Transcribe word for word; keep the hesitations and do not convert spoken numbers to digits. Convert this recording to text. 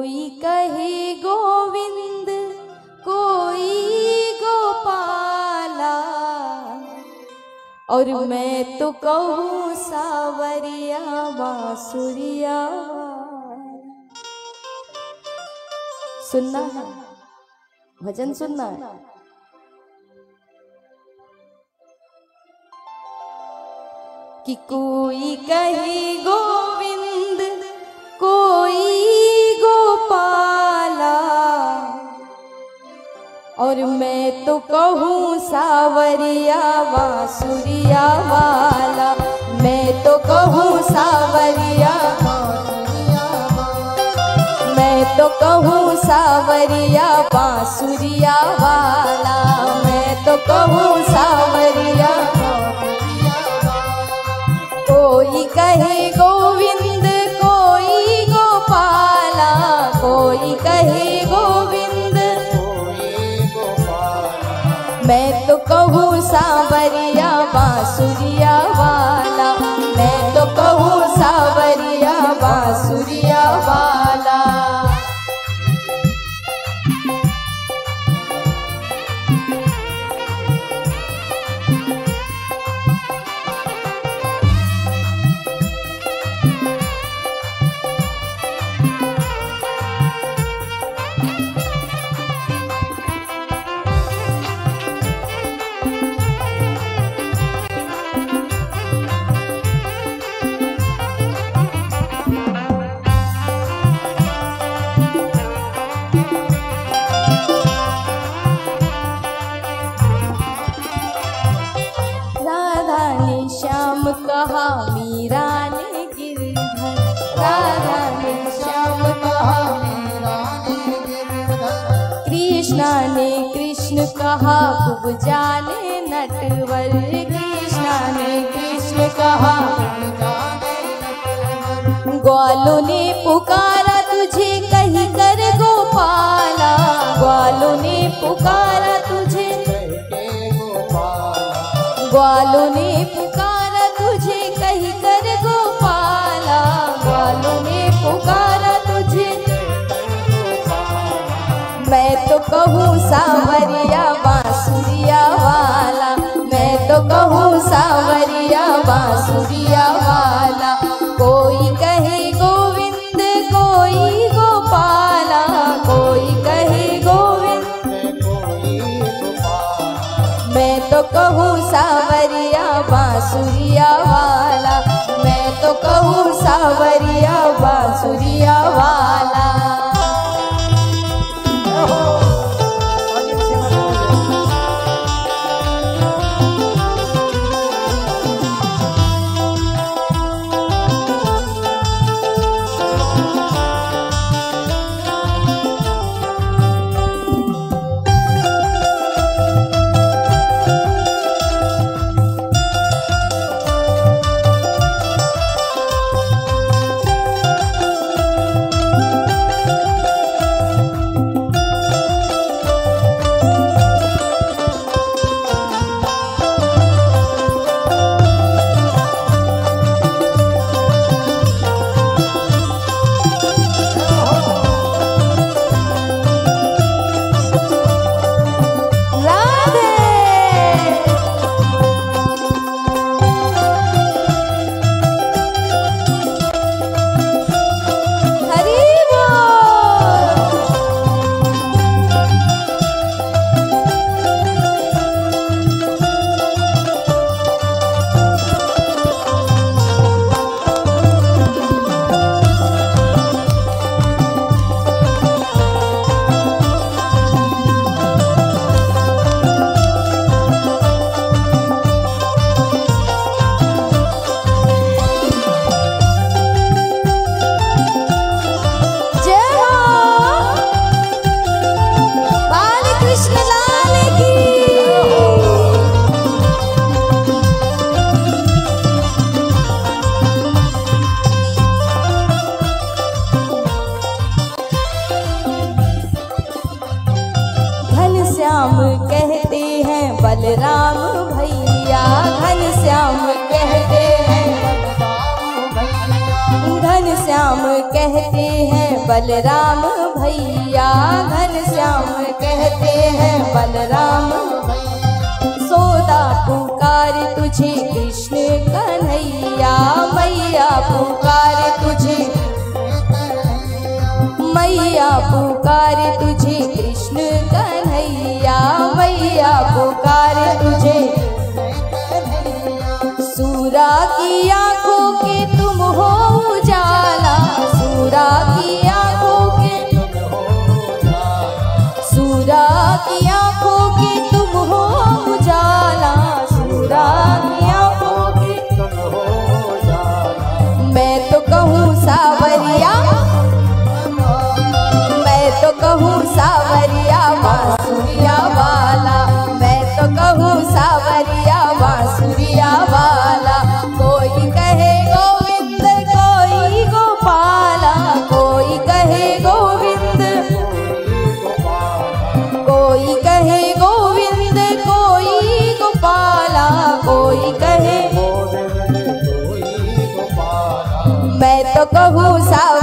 कोई कहे गोविंद कोई गोपाला, और मैं तो कहूँ सावरिया बांसुरिया। सुनना है, भजन सुनना है। कि कोई कहे गोविंद कोई गोपाला, और मैं तो कहूँ सावरिया बांसुरिया वाला। मैं तो कहूँ सावरिया, मैं तो कहूँ सावरिया बांसुरिया वाला। मैं तो कहूँ सावरिया। कोई कहे गोविंद कोई गोपाला, कोई कहे गोविंद कोई गोपाला, मैं तो कहूँ सावरिया बांसुरिया वाला। मैं तो कहूँ सावरिया बांसुरिया वाला। कहा मीरा ने गिरधर, राधा ने श्याम कहा मीरा ने गिरधर। कृष्णा ने कृष्ण कहा खूब जाने नटवर, कृष्णा ने कृष्ण कहा खूब जाने नटवर। ग्वालों ने पुकारा तुझे कही कर गोपाला, ग्वालों ने पुकारा तुझे ग्वालों ने पुकारा तुझे कही कर गोपाला, ग्वालों ने पुकारा तुझे। मैं तो कहूँ सावरिया बांसुरिया वाला, मैं तो कहूँ सावरिया बांसुरिया वाला। कोई कहे गोविंद कोई गोपाला, कोई कहे गोविंद कोई गोपाला, मैं तो कहूँ सावरिया बांसुरिया वाला। मैं तो कहूँ सावरिया बांसुरिया वाला। बलराम भैया, घनश्याम कहते हैं घनश्याम कहते हैं बलराम भैया, घनश्याम कहते हैं बलराम। सोदा पुकार तुझे कृष्ण कन्हैया, मैया पुकार तुझे, मैया पुकार तुझे कृष्ण कन्हैया, मैया पुकार तुझे। सूरा की आंखों के तुम हो उजाला, सूरा की आंखों के, सूरा की आंखों के तुम हो उजाला, सूरा की आंखों के तुम हो उजाला। मैं तो कहूँ सावरिया, मैं तो कहूँ सावरिया बांसुरिया वाला, मैं तो कहूँ सावरिया बांसुरिया वाला। कोई कहे गोविंद कोई गोपाला, कोई कहे गोविंद, कोई कहे गोविंद कोई गोपाला, कोई कहे। मैं तो कहूँ सावरिया